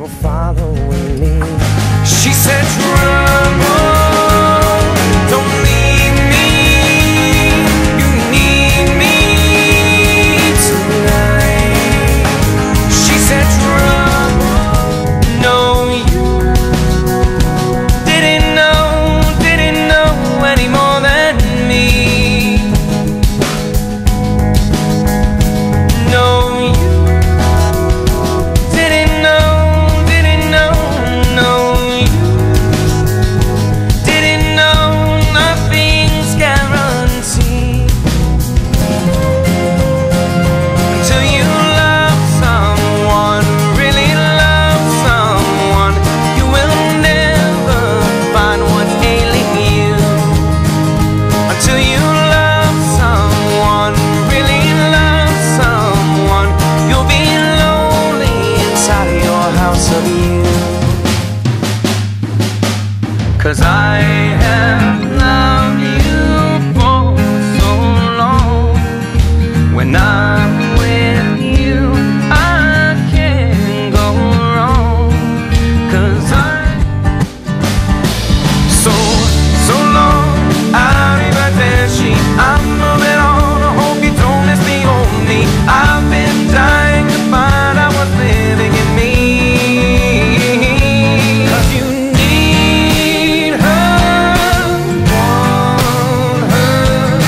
you're following me. She said, trouble, don't leave me, you need me tonight. She said, trouble, no, you didn't know any more than me. No, you didn't know, no, you didn't know, nothing's guaranteed until you love someone, really love someone. You will never find what's ailing you until you love someone, really love someone. You'll be lonely inside of your house of you. 'Cause I have loved you for so long. When I'm with you, I can't go wrong. 'Cause so long, arrivederci, I'm moving on. I hope you don't miss me only. I've been dying to find out what's living in me. 'Cause you need her, want her,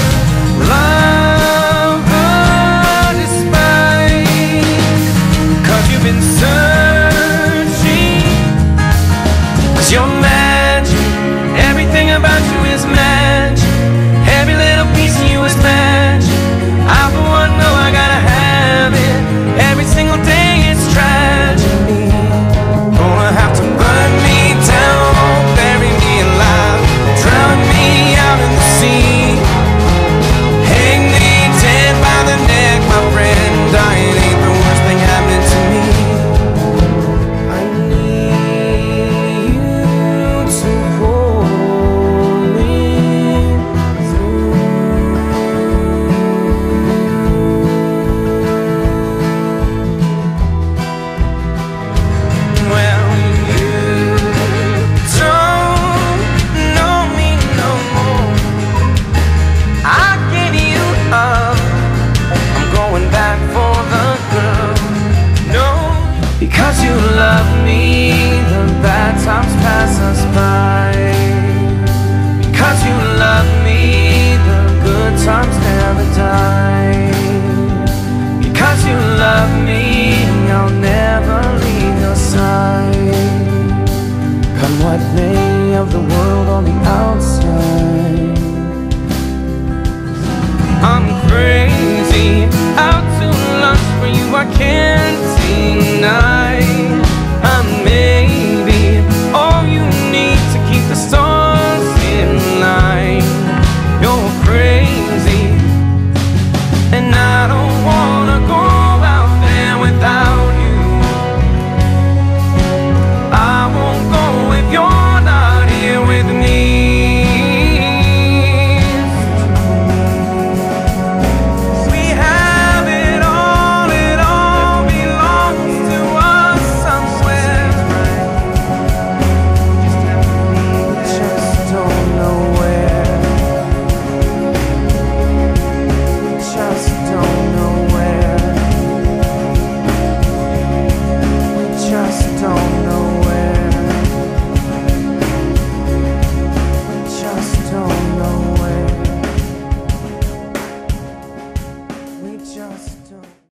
love her despite. 'Cause you've been searching, 'cause you're magic. Everything about you is magic. Every little piece of you is magic. I for one know I gotta have it. Every single day it's tragedy. Gonna have to burn me down or bury me alive, drown me out in the sea, hang me dead by the neck, my friend. Dying ain't the worst thing happening to me. I need you to hold me through. Well, you don't know me no more. I gave you up, I'm going back for the girl. No, because you love me, the bad times pass us by. Because you love me, the good times never die. Because you love me, I'll never leave your side. Come what may of the world on the outside. I'm crazy, out to lunch for you, I can't deny.